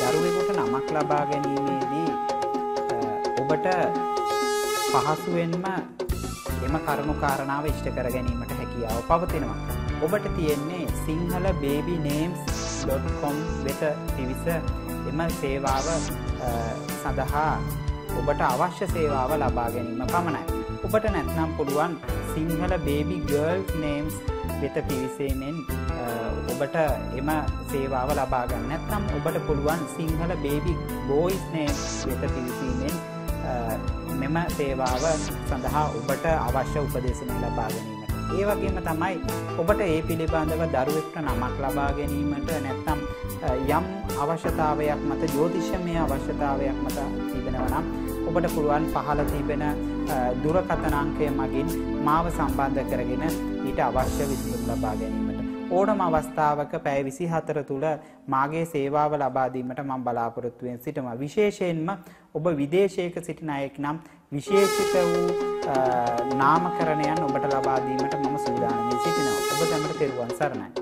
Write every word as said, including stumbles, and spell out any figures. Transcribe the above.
දරුවෙකුට නමක් ලබා ගැනීමේදී ඔබට පහසුවෙන්ම එම කරුණු කාරණාව ඉෂ්ට කර ගැනීමට හැකියාව පවතිනවා. ඔබට තියෙන්නේ Sinhala baby names dot com වෙත පිවිස එම සේවාව සඳහා ඔබට අවශ්‍ය සේවාව ලබා ගැනීම පමණයි. ඔබට නැත්නම් පුළුවන් සිංහල baby girl names වෙත පිවිසීමෙන් ඔබට එම සේවාව ලබා ගන්න. නැත්නම් ඔබට පුළුවන් සිංහල baby boys names වෙත පිවිසීමෙන් මෙම සේවාව සඳහා ඔබට අවශ්‍ය උපදේශන ලබා ගැනීමට. ඒ වගේම තමයි ඔබට ඒ පිළිබඳව දරුවෙකුට නමක් ලබා ගැනීමට නැත්නම් යම් අවශ්‍යතාවයක් මත ජ්‍යොතිෂමය අවශ්‍යතාවයක් මත තිබෙනවා නම් ඔබට පුළුවන් පහළ තිබෙන දුරකථන අංකය මගින් මාව සම්බන්ධ කරගෙන ඊට අවශ්‍ය විසඳුම් ලබා ගැනීමට ඕනම අවස්ථාවක පැය විසිහතර තුල මාගේ සේවාව ලබා දීමට මම බලාපොරොත්තු වෙන සිටම විශේෂයෙන්ම ඔබ විදේශයක සිටින අයෙක් නම් විශේෂිත වූ නාමකරණයන් ඔබට ලබා දීමට මම සූදානම් සිටිනවා. ඔබ දැනට තෙරුවන් සරණයි.